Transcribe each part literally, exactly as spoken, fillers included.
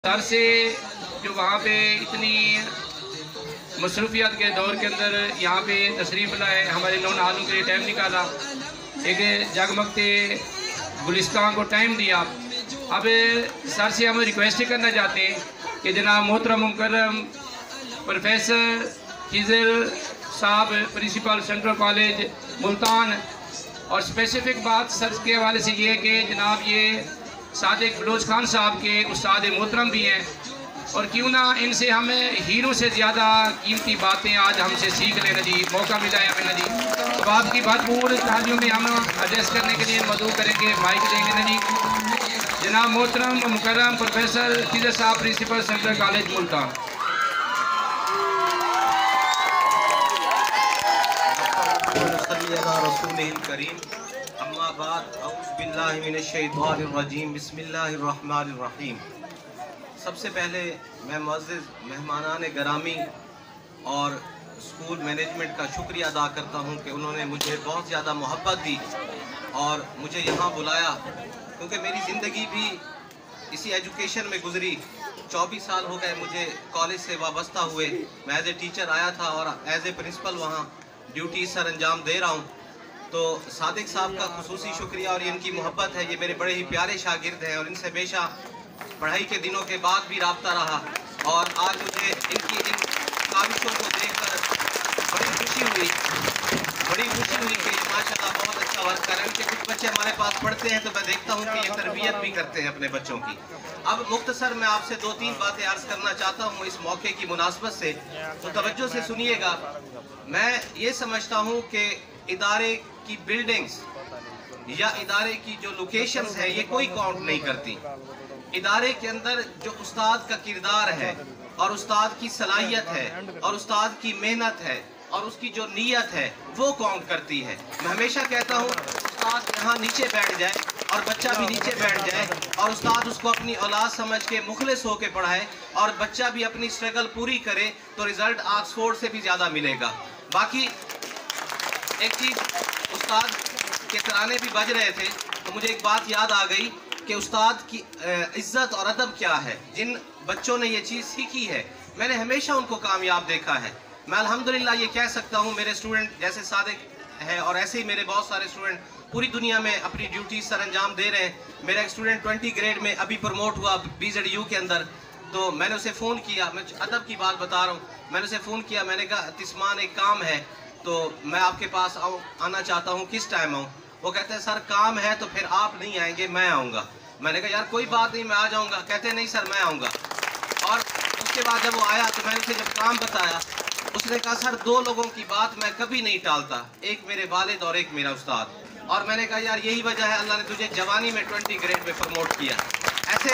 Sir से जो वहाँ पे इतनी मसरूफियात के दौर के अंदर यहाँ पे तशरीफ़ लाए, हमारे नौ नहानों के लिए टाइम निकाला, एक जगमगते गुलिस्तान को टाइम दिया। अब सर से हम रिक्वेस्ट करना चाहते हैं कि जनाब मोहतरम मुकर्रम प्रोफेसर खिज़र साहब प्रिंसिपल सेंट्रल कॉलेज मुल्तान, और स्पेसिफ़िक बात सर के हवाले से ये है कि जनाब ये सादिक बलोच खान साहब के उस्ताद मोहतरम भी हैं, और क्यों ना इनसे हमें हीरों से ज़्यादा कीमती बातें आज हमसे सीख लेना जी, मौका मिला है हमें ना जी। तो आपकी भरपूर तालियों में हम एड्रेस करने के लिए मदऊ करेंगे, माइक देंगे ना जी। जनाब मोहतरम मुकर्रम प्रोफेसर खिज़र साहब प्रिंसिपल सेंट्रल कॉलेज मुल्तान। करीम अम्माबाद औज़ुबिल्लाहिमिनश्शैतानिर्रजीम बिस्मिल्लाहिर्रहमानिर्रहीम। सबसे पहले मैं मुअज़्ज़िज़ मेहमानान गिरामी और स्कूल मैनेजमेंट का शुक्रिया अदा करता हूं कि उन्होंने मुझे बहुत ज़्यादा मोहब्बत दी और मुझे यहाँ बुलाया, क्योंकि मेरी ज़िंदगी भी इसी एजुकेशन में गुजरी। चौबीस साल हो गए मुझे कॉलेज से वाबस्ता हुए। मैं एज ए टीचर आया था और एज ए प्रिंसिपल वहाँ ड्यूटी सर अंजाम दे रहा हूँ। तो सादिक साहब का खुसूसी शुक्रिया और इनकी मोहब्बत है, ये मेरे बड़े ही प्यारे शागिर्द हैं और इनसे हमेशा पढ़ाई के दिनों के बाद भी राब्ता रहा। और आज मुझे इनकी इन काविशों को देखकर बड़ी खुशी हुई बड़ी खुशी हुई कि माशाल्लाह बहुत अच्छा वर्क कर रहे हैं। उनके कुछ बच्चे हमारे पास पढ़ते हैं तो मैं देखता हूँ कि ये तरबियत भी करते हैं अपने बच्चों की। अब मुख्तसर मैं आपसे दो तीन बातें अर्ज़ करना चाहता हूँ इस मौके की मुनासबत से, तो तवज्जो से सुनिएगा। मैं ये समझता हूँ कि इदारे की बिल्डिंग्स या इदारे की जो लोकेशंस है ये कोई काउंट नहीं करती। इदारे के अंदर जो उस्ताद का किरदार है और उस्ताद की सलाहियत है और उस्ताद की मेहनत है और उसकी जो नीयत है वो काउंट करती है। मैं हमेशा कहता हूँ उस्ताद यहाँ नीचे बैठ जाए और बच्चा भी नीचे बैठ जाए और उस्ताद उसको अपनी औलाद समझ के मुखलिस होके पढ़ाए और बच्चा भी अपनी स्ट्रगल पूरी करे तो रिजल्ट ऑक्सफोर्ड से भी ज़्यादा मिलेगा। बाकी एक चीज़, उस्ताद के तराने भी बज रहे थे तो मुझे एक बात याद आ गई कि उस्ताद की इज्जत और अदब क्या है। जिन बच्चों ने ये चीज़ सीखी है मैंने हमेशा उनको कामयाब देखा है। मैं अल्हम्दुलिल्लाह ये कह सकता हूँ मेरे स्टूडेंट जैसे सादिक है और ऐसे ही मेरे बहुत सारे स्टूडेंट पूरी दुनिया में अपनी ड्यूटी सर अंजाम दे रहे हैं। मेरा एक स्टूडेंट ट्वेंटी ग्रेड में अभी प्रमोट हुआ बी जेड यू के अंदर, तो मैंने उसे फ़ोन किया, मैं अदब की बात बता रहा हूँ, मैंने उसे फ़ोन किया, मैंने कहा तिस्मान एक काम है तो मैं आपके पास आऊँ आना चाहता हूँ, किस टाइम आऊँ? वो कहते हैं सर काम है तो फिर आप नहीं आएंगे मैं आऊँगा। मैंने कहा यार कोई बात नहीं मैं आ जाऊँगा। कहते नहीं सर मैं आऊँगा। और उसके बाद जब वो आया तो मैंने उसे जब काम बताया उसने कहा सर दो लोगों की बात मैं कभी नहीं टालता, एक मेरे वालिद और एक मेरा उस्ताद। और मैंने कहा यार यही वजह है अल्लाह ने तुझे जवानी में ट्वेंटी ग्रेड में प्रमोट किया। ऐसे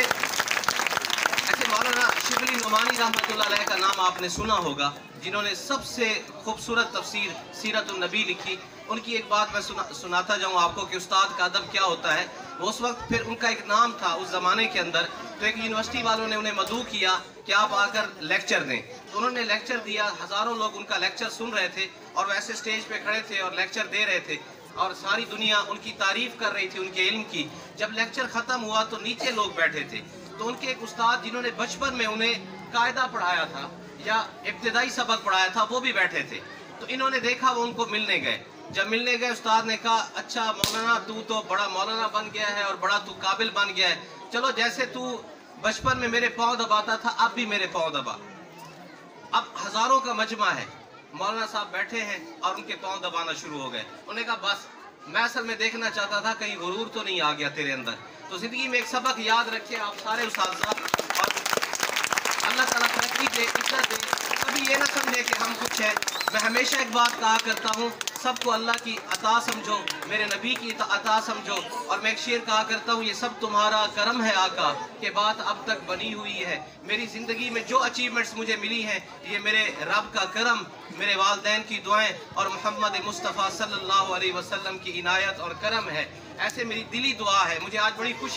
ऐसे मौलाना शिबली नुमानी रहमतुल्लाह अलैह का नाम आपने सुना होगा, जिन्होंने सबसे खूबसूरत तफसीर सीरतुन नबी लिखी। उनकी एक बात मैं सुना सुनाता जाऊँ आपको कि उस्ताद का अदब क्या होता है। वो उस वक्त फिर उनका एक नाम था उस ज़माने के अंदर, तो एक यूनिवर्सिटी वालों ने उन्हें मदऊ किया कि आप आकर लेक्चर दें। तो उन्होंने लेक्चर दिया, हज़ारों लोग उनका लेक्चर सुन रहे थे और वैसे स्टेज पे खड़े थे और लेक्चर दे रहे थे और सारी दुनिया उनकी तारीफ़ कर रही थी उनके इल्म की। जब लेक्चर ख़त्म हुआ तो नीचे लोग बैठे थे, तो उनके एक उस्ताद जिन्होंने बचपन में उन्हें कायदा पढ़ाया था या इब्तिदाई सबक पढ़ाया था वो भी बैठे थे। तो इन्होंने देखा, वो उनको मिलने गए। जब मिलने गए उस्ताद ने कहा अच्छा मौलाना तू तो बड़ा मौलाना बन गया है और बड़ा तू काबिल बन गया है, चलो जैसे तू बचपन में मेरे पाँव दबाता था अब भी मेरे पाँव दबा। अब हज़ारों का मजमा है, मौलाना साहब बैठे हैं और उनके पाँव दबाना शुरू हो गए। उन्होंने कहा बस मैं असल में देखना चाहता था कहीं गुरूर तो नहीं आ गया तेरे अंदर। तो ज़िंदगी में एक सबक याद रखिए आप सारे उस्ताद, और अल्लाह ताला तरक्की दे, इज्जत दे, कभी ये ना समझे कि हम कुछ है। मैं हमेशा एक बात कहा करता हूँ, सबको अल्लाह की अता समझो, मेरे नबी की अता समझो। और मैं एक शेर कहा करता हूँ, ये सब तुम्हारा करम है आका के बात अब तक बनी हुई है। मेरी ज़िंदगी में जो अचीवमेंट्स मुझे मिली हैं ये मेरे रब का करम, मेरे वालिदैन की दुआएं और मोहम्मद मुस्तफ़ा सल्लल्लाहु अलैहि वसल्लम की इनायत और करम है। ऐसे मेरी दिली दुआ है। मुझे आज बड़ी खुशी हुई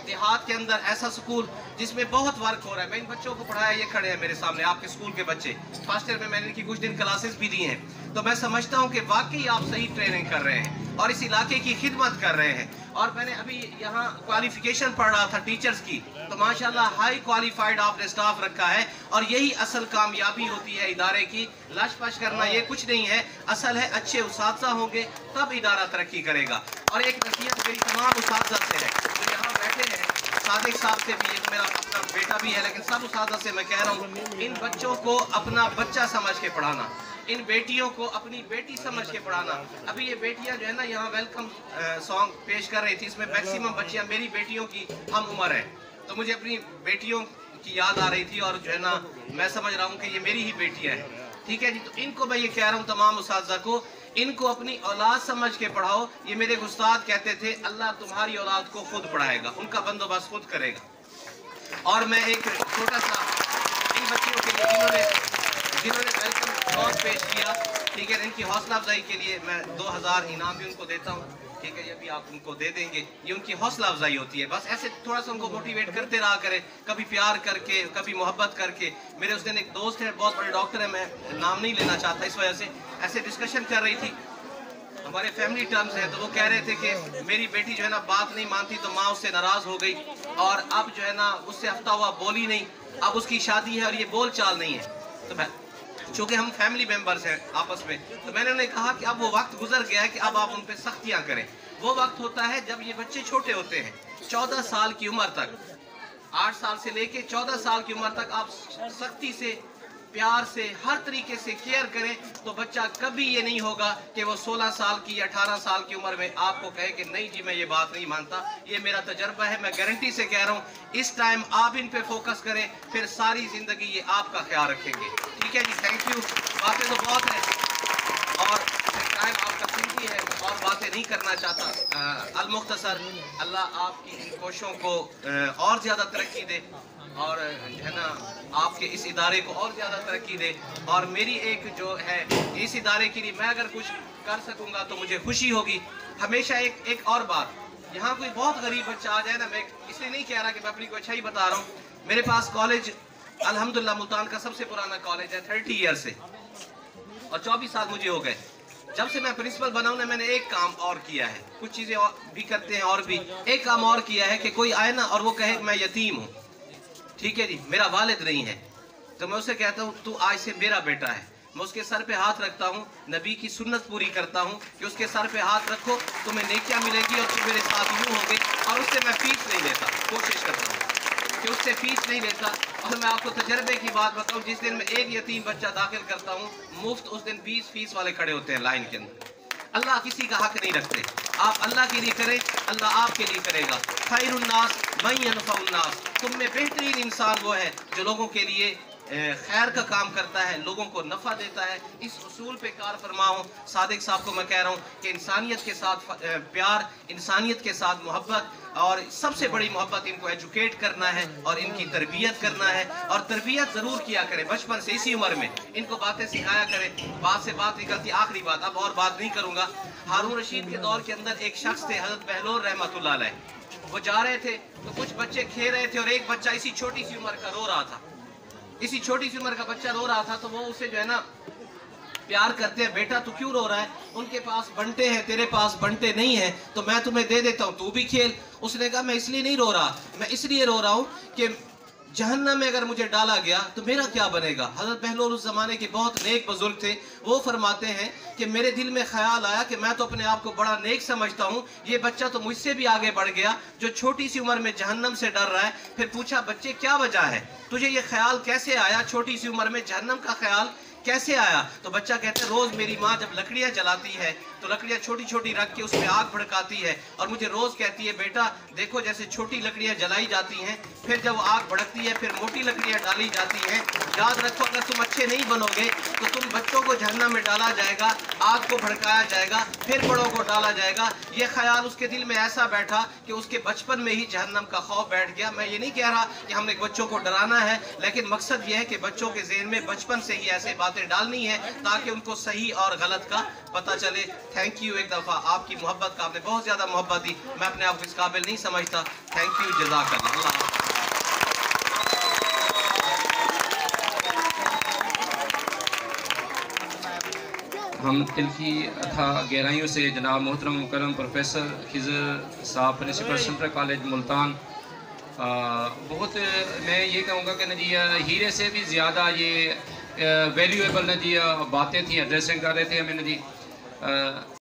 देहात के अंदर ऐसा स्कूल जिसमें बहुत वर्क हो रहा है। मैं इन बच्चों को पढ़ाया, ये खड़े हैं मेरे सामने आपके स्कूल के बच्चे, फर्स्ट ईयर में मैंने इनकी कुछ दिन क्लासेस भी दी हैं। तो मैं समझता हूँ कि वाकई आप सही ट्रेनिंग कर रहे हैं और इस इलाके की खिदमत कर रहे हैं। और मैंने अभी यहाँ क्वालिफिकेशन पढ़ रहा था टीचर्स की, तो माशाल्लाह हाई क्वालिफाइड आपने स्टाफ रखा है और यही असल कामयाबी होती है इदारे की। लश पश करना ये कुछ नहीं है, असल है अच्छे उस्ताद होंगे तब इदारा तरक्की करेगा। और एक नसीहत मेरी तमाम उस्ताद से है जो यहाँ बैठे हैं, सादिक साहब से भी, एक मेरा अपना बेटा भी है, लेकिन सब उस्ताद से मैं कह रहा हूँ इन बच्चों को अपना बच्चा समझ के पढ़ाना, इन बेटियों को अपनी बेटी समझ के पढ़ाना। अभी ये बेटियां जो है ना यहाँ वेलकम सॉन्ग पेश कर रही थी, इसमें मैक्सिमम बच्चियां मेरी बेटियों की हम उम्र है, तो मुझे अपनी बेटियों की याद आ रही थी और जो है ना मैं समझ रहा हूँ कि ये मेरी ही बेटियां हैं। ठीक है जी, तो इनको मैं ये कह रहा हूँ तमाम उस्ताज़ा को, इनको अपनी औलाद समझ के पढ़ाओ। ये मेरे उस्ताद कहते थे अल्लाह तुम्हारी औलाद को खुद पढ़ाएगा, उनका बंदोबस्त खुद करेगा। और मैं एक छोटा सा इन बच्चियों के लिए जिन्होंने जिन्होंने वेलकम सॉन्ग पेश किया, ठीक है, इनकी हौसला अफजाई के लिए मैं दो हज़ार इनाम भी उनको देता हूँ। ठीक है, ये भी आप उनको दे देंगे, ये उनकी हौसला अफजाई होती है। बस ऐसे थोड़ा सा उनको मोटिवेट करते रहा करें, कभी प्यार करके, कभी मोहब्बत करके। मेरे उस दिन एक दोस्त है, बहुत बड़े डॉक्टर है, मैं नाम नहीं लेना चाहता इस वजह से, ऐसे डिस्कशन कर रही थी, हमारे फैमिली टर्म्स हैं, तो वो कह रहे थे कि मेरी बेटी जो है ना बात नहीं मानती तो माँ उससे नाराज़ हो गई और अब जो है ना उससे हफ्ता हुआ बोली नहीं, अब उसकी शादी है और ये बोल चाल नहीं है। तो मैं चूँकि हम फैमिली मेंबर्स हैं आपस में, तो मैंने उन्हें कहा कि अब वो वक्त गुजर गया है कि अब आप उन पर सख्तियाँ करें। वो वक्त होता है जब ये बच्चे छोटे होते हैं, चौदह साल की उम्र तक, आठ साल से लेके चौदह साल की उम्र तक आप सख्ती से, प्यार से, हर तरीके से केयर करें, तो बच्चा कभी ये नहीं होगा कि वो सोलह साल की या अठारह साल की उम्र में आपको कहे कि नहीं जी मैं ये बात नहीं मानता। ये मेरा तजर्बा है, मैं गारंटी से कह रहा हूँ, इस टाइम आप इन पे फोकस करें, फिर सारी जिंदगी ये आपका ख्याल रखेंगे। ठीक है जी, थैंक यू। बातें तो बहुत है और टाइम आपका कीमती है, और बातें नहीं करना चाहता। अल-मुख्तसर, अल्लाह आपकी इन कोशिशों को और ज़्यादा तरक्की दे और जो है ना आपके इस इदारे को और ज़्यादा तरक्की दे। और मेरी एक जो है इस इदारे के लिए मैं अगर कुछ कर सकूँगा तो मुझे खुशी होगी। हमेशा एक एक और बात, यहाँ कोई बहुत गरीब बच्चा आ जाए ना, मैं इसलिए नहीं कह रहा कि मैं अपनी को अच्छा ही बता रहा हूँ, मेरे पास कॉलेज अल्हम्दुलिल्लाह मुल्तान का सबसे पुराना कॉलेज है, थर्टी ईयर से, और चौबीस साल मुझे हो गए। जब से मैं प्रिंसिपल बना हूं ना, मैंने एक काम और किया है, कुछ चीज़ें और भी करते हैं, और भी एक काम और किया है कि कोई आए ना और वो कहे मैं यतीम हूँ, ठीक है जी, मेरा वालिद नहीं है, तो मैं उसे कहता हूँ तू आज से मेरा बेटा है। मैं उसके सर पे हाथ रखता हूँ, नबी की सुन्नत पूरी करता हूँ कि उसके सर पे हाथ रखो तुम्हें नेकियां मिलेगी और तुम मेरे साथ यूँ होगे। और उससे मैं फीस नहीं लेता, कोशिश करता हूँ कि उससे फीस नहीं लेता। और मैं आपको तजर्बे की बात बताऊँ, जिस दिन मैं एक यतीम बच्चा दाखिल करता हूँ मुफ्त, उस दिन बीस फीस वाले खड़े होते हैं लाइन के अंदर। अल्लाह किसी का हक नहीं रखते, आप अल्लाह के लिए करें, अल्लाह आपके लिए करेगा। खैरुन्नास मन यनफउन्नास, तुम में बेहतरीन इंसान वो है जो लोगों के लिए खैर का काम करता है, लोगों को नफ़ा देता है। इस उसूल पे कार फरमा हूँ। सादिक साहब को मैं कह रहा हूँ कि इंसानियत के साथ प्यार, इंसानियत के साथ मोहब्बत, और सबसे बड़ी मोहब्बत इनको एजुकेट करना है और इनकी तरबियत करना है। और तरबियत ज़रूर किया करें बचपन से, इसी उम्र में इनको बातें सिखाया करें। बात से बात निकलती, आखिरी बात, अब और बात नहीं करूँगा। हारून रशीद के दौर के अंदर एक शख्स थे, हज़रत बहलोल रहमतुल्लाह अलैह, वो जा रहे थे तो कुछ बच्चे खेल रहे थे और एक बच्चा इसी छोटी सी उम्र का रो रहा था। इसी छोटी सी उम्र का बच्चा रो रहा था, तो वो उसे जो है ना प्यार करते हैं, बेटा तू क्यों रो रहा है, उनके पास बंटे हैं, तेरे पास बंटे नहीं है, तो मैं तुम्हें दे देता हूँ, तू भी खेल। उसने कहा मैं इसलिए नहीं रो रहा, मैं इसलिए रो रहा हूँ कि जहन्नम में अगर मुझे डाला गया तो मेरा क्या बनेगा। हज़रत बहलोल उस ज़माने के बहुत नेक बुजुर्ग थे, वो फरमाते हैं कि मेरे दिल में ख्याल आया कि मैं तो अपने आप को बड़ा नेक समझता हूँ, ये बच्चा तो मुझसे भी आगे बढ़ गया जो छोटी सी उम्र में जहन्नम से डर रहा है। फिर पूछा बच्चे क्या वजह है, तुझे ये ख्याल कैसे आया, छोटी सी उम्र में जहन्नम का ख्याल कैसे आया। तो बच्चा कहते हैं रोज़ मेरी माँ जब लकड़ियाँ जलाती है तो लकड़ियाँ छोटी छोटी रख के उसमें आग भड़काती है, और मुझे रोज़ कहती है बेटा देखो जैसे छोटी लकड़ियाँ जलाई जाती हैं, फिर जब आग भड़कती है फिर मोटी लकड़ियाँ डाली जाती हैं। याद रखो अगर तुम अच्छे नहीं बनोगे तो तुम बच्चों को जहन्नम में डाला जाएगा, आग को भड़काया जाएगा, फिर बड़ों को डाला जाएगा। ये ख्याल उसके दिल में ऐसा बैठा कि उसके बचपन में ही जहन्नम का खौफ बैठ गया। मैं ये नहीं कह रहा कि हमने बच्चों को डराना है, लेकिन मकसद ये है कि बच्चों के ज़हन में बचपन से ही ऐसे बात बातें डालनी है ताकि उनको सही और गलत का पता चले। थैंक यू एक दफ़ा, आपकी मोहब्बत का, आपने बहुत ज़्यादा मोहब्बत दी, मैं अपने आप को इस काबिल नहीं समझता। थैंक यू, जज़ाकल्लाह। हम दिल की अथा गहराइयों से जनाब मोहतरम मुकर्रम प्रोफेसर खिज़र साहब, प्रिंसिपल सेंट्रल कॉलेज मुल्तान, आ, बहुत मैं ये कहूँगा कि न जी हीरे से भी ज़्यादा ये वैल्यूएबल न जी बातें थी, एड्रेसिंग कर रहे थे हमें न जी।